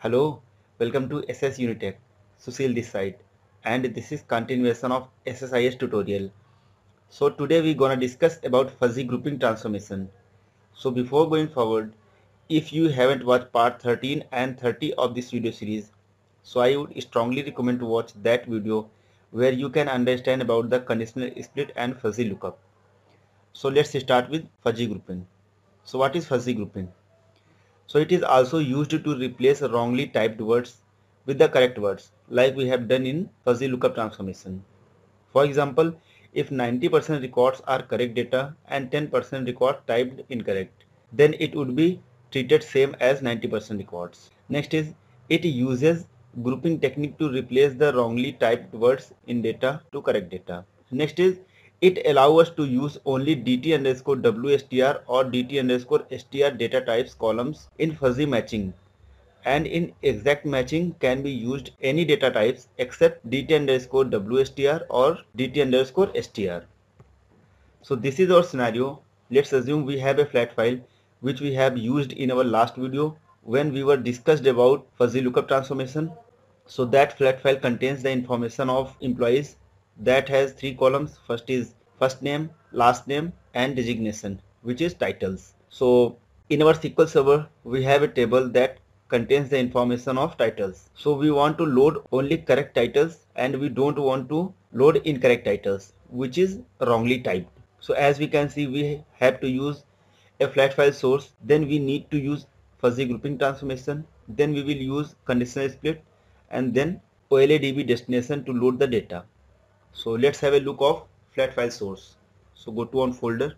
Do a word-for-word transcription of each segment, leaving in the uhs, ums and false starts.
Hello, welcome to S S Unitech. Susil this side, and this is continuation of S S I S tutorial. So today we gonna discuss about fuzzy grouping transformation. So before going forward, if you haven't watched part thirteen and thirty of this video series, so I would strongly recommend to watch that video where you can understand about the conditional split and fuzzy lookup. So let's start with fuzzy grouping. So what is fuzzy grouping? So it is also used to replace wrongly typed words with the correct words, like we have done in fuzzy lookup transformation. For example, if ninety percent records are correct data and ten percent record typed incorrect, then it would be treated same as ninety percent records. Next is, it uses grouping technique to replace the wrongly typed words in data to correct data. Next is, it allows us to use only dt underscore wstr or dt underscore str data types columns in fuzzy matching, and in exact matching can be used any data types except dt underscore wstr or dt underscore str. So this is our scenario. Let's assume we have a flat file which we have used in our last video when we were discussed about fuzzy lookup transformation. So that flat file contains the information of employees that has three columns. First is first name, last name and designation, which is titles. So in our S Q L Server, we have a table that contains the information of titles. So we want to load only correct titles and we don't want to load incorrect titles, which is wrongly typed. So as we can see, we have to use a flat file source, then we need to use fuzzy grouping transformation, then we will use conditional split, and then O L A D B destination to load the data. So let's have a look of flat file source. So go to on folder,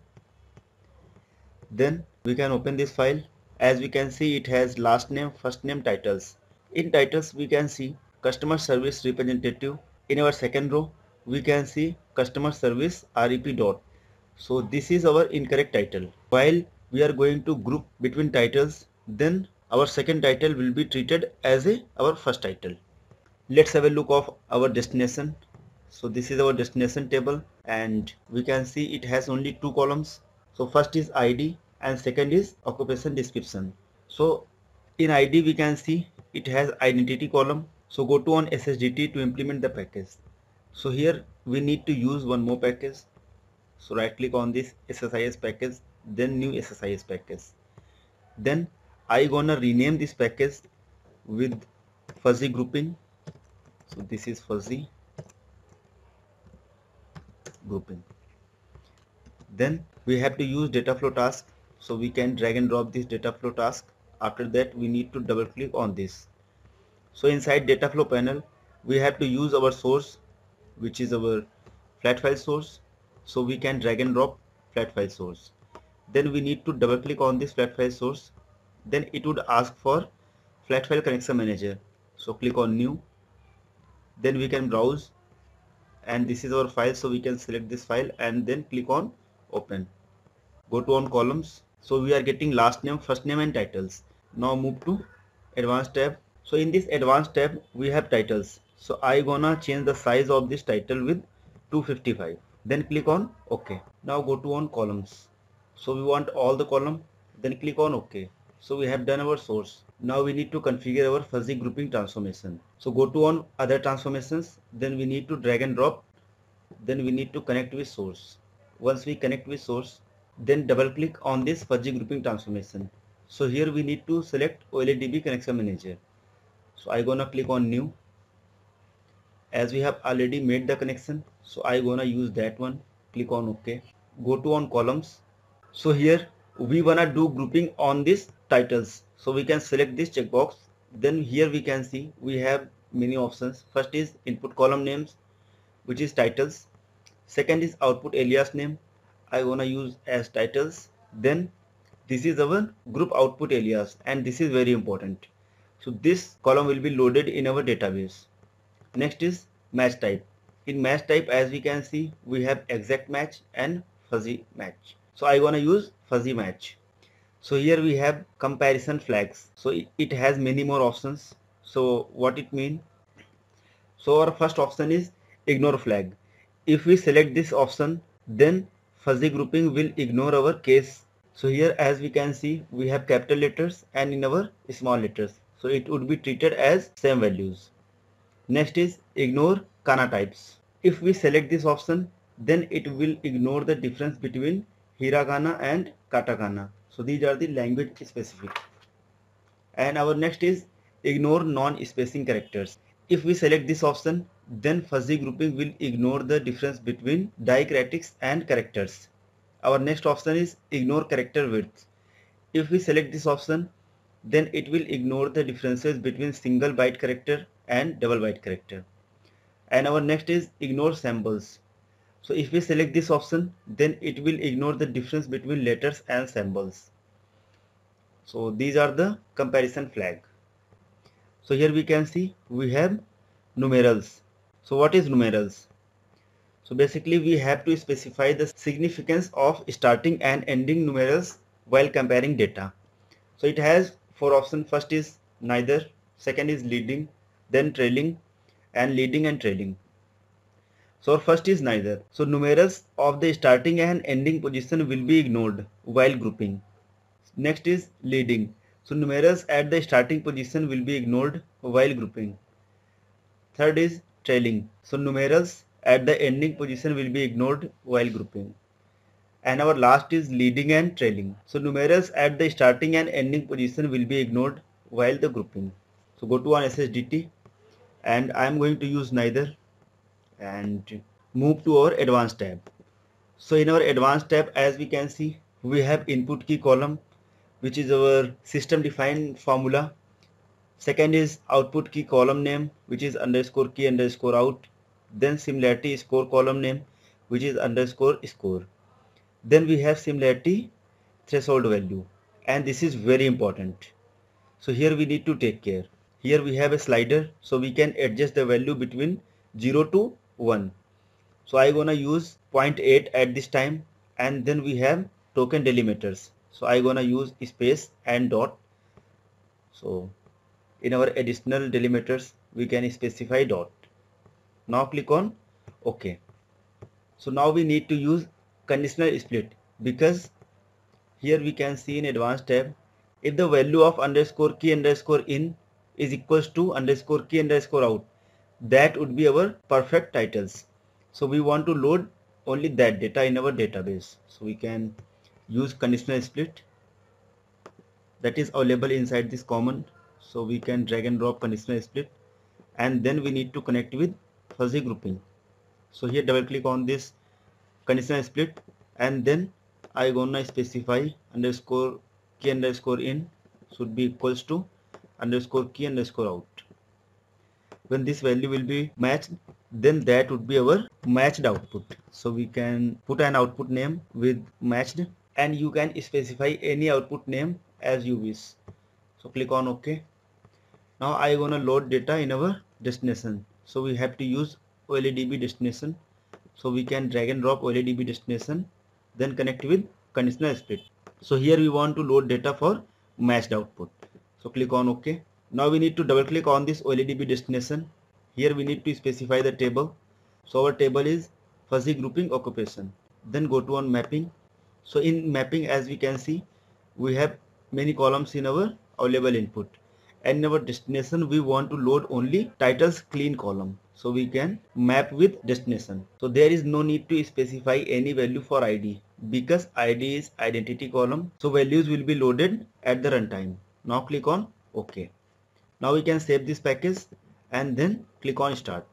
then we can open this file. As we can see, it has last name, first name, titles. In titles we can see customer service representative. In our second row we can see customer service rep dot. So this is our incorrect title. While we are going to group between titles, then our second title will be treated as a our first title. Let's have a look of our destination. So this is our destination table and we can see it has only two columns. So first is I D and second is occupation description. So in I D we can see it has identity column. So go to on S S D T to implement the package. So here we need to use one more package. So right click on this S S I S package, then new S S I S package. Then I gonna rename this package with fuzzy grouping. So this is fuzzy grouping. Then we have to use data flow task. So we can drag and drop this data flow task. After that we need to double click on this. So inside data flow panel we have to use our source, which is our flat file source. So we can drag and drop flat file source. Then we need to double click on this flat file source. Then it would ask for flat file connection manager. So click on new. Then we can browse and this is our file. So we can select this file and then click on open. Go to on columns. So we are getting last name, first name and titles. Now move to advanced tab. So in this advanced tab we have titles. So I gonna change the size of this title with two fifty-five. Then click on OK. Now go to on columns. So we want all the column. Then click on OK. So we have done our source. Now we need to configure our fuzzy grouping transformation. So go to on other transformations. Then we need to drag and drop. Then we need to connect with source. Once we connect with source, then double click on this fuzzy grouping transformation. So here we need to select O L A D B connection manager. So I gonna click on new. As we have already made the connection, so I gonna use that one. Click on OK. Go to on columns. So here we wanna do grouping on this titles. So we can select this checkbox. Then here we can see we have many options. First is input column names, which is titles. Second is output alias name. I wanna use as titles. Then this is our group output alias and this is very important. So this column will be loaded in our database. Next is match type. In match type, as we can see, we have exact match and fuzzy match. So I wanna use fuzzy match. So here we have comparison flags. So it, it has many more options. So what it means? So our first option is ignore flag. If we select this option, then fuzzy grouping will ignore our case. So here as we can see, we have capital letters and in our small letters. so it would be treated as same values. Next is ignore kana types. If we select this option, then it will ignore the difference between hiragana and katakana. So these are the language specific. And our next is ignore non-spacing characters. If we select this option, then fuzzy grouping will ignore the difference between diacritics and characters. Our next option is ignore character width. If we select this option, then it will ignore the differences between single byte character and double byte character. And our next is ignore symbols. So if we select this option, then it will ignore the difference between letters and symbols. So these are the comparison flag. So here we can see we have numerals. So what is numerals? So basically we have to specify the significance of starting and ending numerals while comparing data. So it has four options. First is neither, second is leading, then trailing, and leading and trailing. So first is neither. So numerals of the starting and ending position will be ignored while grouping. Next is leading. So numerals at the starting position will be ignored while grouping. Third is trailing. So numerals at the ending position will be ignored while grouping. And our last is leading and trailing. So numerals at the starting and ending position will be ignored while the grouping. So go to on S S D T and I am going to use neither and move to our advanced tab. So in our advanced tab, as we can see, we have input key column, which is our system defined formula. Second is output key column name, which is underscore key underscore out. Then similarity score column name, which is underscore score. Then we have similarity threshold value, and this is very important. So here we need to take care. Here we have a slider, so we can adjust the value between zero to one. So I gonna use zero point eight at this time, and then we have token delimiters. So I gonna use space and dot. So in our additional delimiters we can specify dot. Now click on OK. So now we need to use conditional split, because here we can see in advanced tab, if the value of underscore key underscore in is equals to underscore key underscore out, that would be our perfect titles. So we want to load only that data in our database. So we can use conditional split, that is available inside this command. So we can drag and drop conditional split, and then we need to connect with fuzzy grouping. So here double click on this conditional split, and then I gonna specify underscore key underscore in should be equals to underscore key underscore out. When this value will be matched, then that would be our matched output. So we can put an output name with matched, and you can specify any output name as you wish. So click on OK. Now I gonna load data in our destination. So we have to use O L E D B destination. So we can drag and drop O L E D B destination, then connect with conditional split. So here we want to load data for matched output. So click on OK. Now we need to double click on this O L E D B destination. Here we need to specify the table. So our table is fuzzy grouping occupation. Then go to on mapping. So in mapping, as we can see, we have many columns in our available input. And in our destination, we want to load only titles clean column. So we can map with destination. So there is no need to specify any value for I D, because I D is identity column. So values will be loaded at the runtime. Now click on OK. Now we can save this package and then click on start.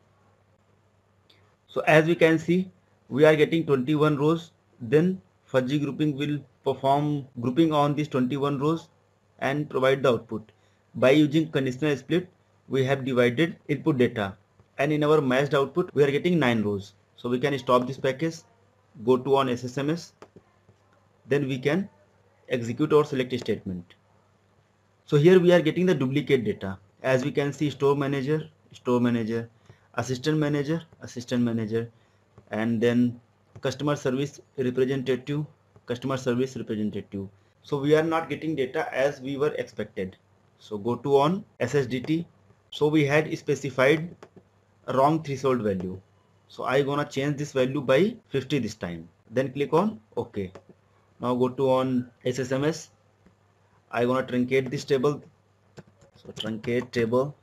So as we can see, we are getting twenty-one rows. Then fuzzy grouping will perform grouping on these twenty-one rows and provide the output. By using conditional split, we have divided input data, and in our matched output we are getting nine rows. So we can stop this package, go to on S S M S, then we can execute our select statement. So here we are getting the duplicate data. As we can see, store manager, store manager, assistant manager, assistant manager, and then customer service representative, customer service representative. So we are not getting data as we were expected. So go to on S S D T. So we had specified a wrong threshold value. So I gonna change this value by fifty this time. Then click on OK. Now go to on S S M S. I gonna truncate this table. So truncate table,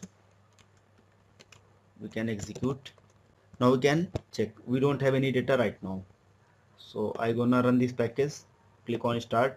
we can execute. Now we can check. We don't have any data right now. So I gonna run this package, click on start.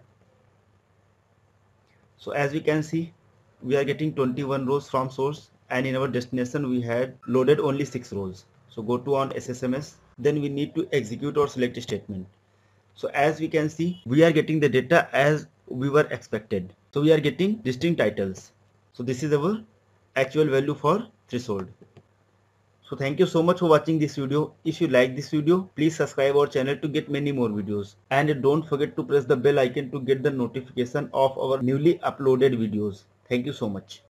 So as we can see, we are getting twenty-one rows from source, and in our destination we had loaded only six rows. So go to on S S M S, then we need to execute our select statement. So as we can see, we are getting the data as we were expected. So we are getting distinct titles. So this is our actual value for threshold. So thank you so much for watching this video. If you like this video, please subscribe our channel to get many more videos. And don't forget to press the bell icon to get the notification of our newly uploaded videos. Thank you so much.